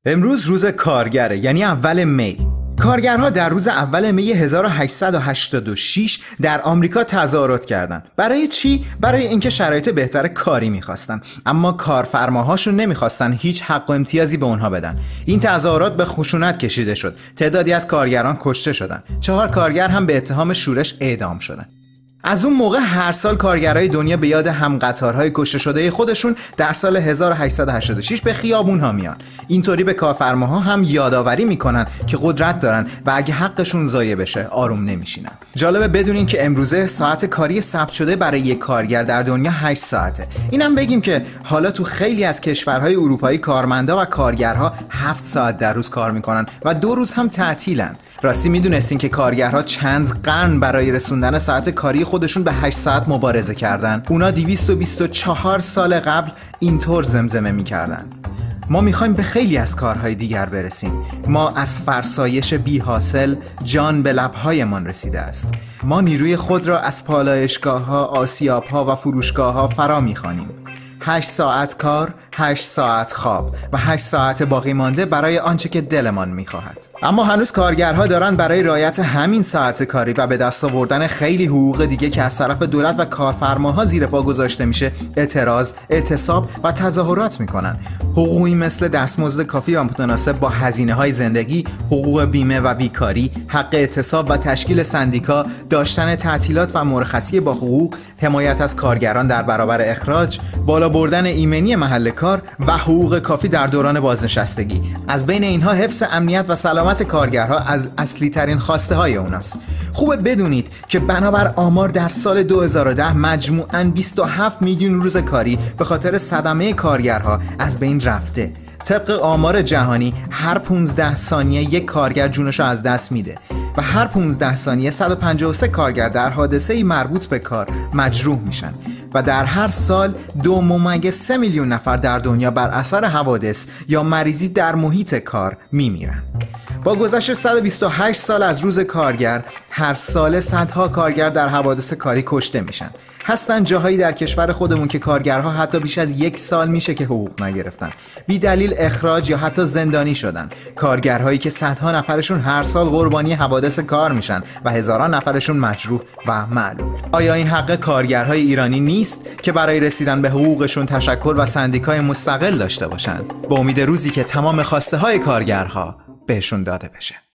امروز روز کارگره، یعنی اول می. کارگرها در روز اول می 1886 در آمریکا تظاهرات کردند. برای چی؟ برای اینکه شرایط بهتر کاری می‌خواستن، اما کارفرماهاشون نمی‌خواستن هیچ حق و امتیازی به اونها بدن. این تظاهرات به خشونت کشیده شد. تعدادی از کارگران کشته شدند. 4 کارگر هم به اتهام شورش اعدام شدند. از اون موقع هر سال کارگرای دنیا به یاد همقطارهای کشته شده خودشون در سال 1886 به خیابون‌ها میان. اینطوری به کارفرماها هم یادآوری میکنن که قدرت دارن و اگه حقشون ضایع بشه آروم نمیشینن. جالبه بدونین که امروزه ساعت کاری ثبت شده برای یک کارگر در دنیا 8 ساعته. اینم بگیم که حالا تو خیلی از کشورهای اروپایی کارمندا و کارگرها 7 ساعت در روز کار میکنن و 2 روز هم تعطیلن. راستی میدونستین که کارگرها چند قرن برای رسوندن ساعت کاری خودشون به 8 ساعت مبارزه کردن؟ اونا 224 سال قبل اینطور زمزمه میکردن: ما میخوایم به خیلی از کارهای دیگر برسیم. ما از فرسایش بی حاصل جان به لبهایمان رسیده است. ما نیروی خود را از پالایشگاه‌ها، آسیاب‌ها و فروشگاه‌ها فرا میخوانیم. 8 ساعت کار، 8 ساعت خواب و 8 ساعت باقی مانده برای آنچه که دلمان میخواهد. اما هنوز کارگرها دارن برای رعایت همین ساعت کاری و به دست آوردن خیلی حقوق دیگه که از طرف دولت و کارفرماها زیر پا گذاشته میشه اعتراض، اعتصاب و تظاهرات میکنن. حقوقی مثل دستمزد کافی و متناسب با هزینه‌های زندگی، حقوق بیمه و بیکاری، حق اعتصاب و تشکیل سندیکا، داشتن تعطیلات و مرخصی با حقوق، حمایت از کارگران در برابر اخراج، بالا بردن ایمنی محل کار و حقوق کافی در دوران بازنشستگی. از بین اینها حفظ امنیت و سلامت کارگرها از اصلی ترین خواسته های اوناست. خوبه بدونید که بنابر آمار در سال 2010 مجموعاً 27 میلیون روز کاری به خاطر صدمه کارگرها از بین رفته. طبق آمار جهانی هر 15 ثانیه یک کارگر جونشو از دست میده و هر 15 ثانیه 153 کارگر در حادثه‌ای مربوط به کار مجروح میشن و در هر سال 2.3 میلیون نفر در دنیا بر اثر حوادث یا مریضی در محیط کار میمیرن. با گذشت 128 سال از روز کارگر، هر سال صدها کارگر در حوادث کاری کشته میشن. هستن جاهایی در کشور خودمون که کارگرها حتی بیش از 1 سال میشه که حقوق نگرفتن، بی دلیل اخراج یا حتی زندانی شدن. کارگرهایی که صدها نفرشون هر سال قربانی حوادث کار میشن و هزاران نفرشون مجروح و معلول. آیا این حق کارگرهای ایرانی نیست که برای رسیدن به حقوقشون تشکل و سندیکای مستقل داشته باشن؟ با امید روزی که تمام خواسته های کارگرها بهشون داده بشه.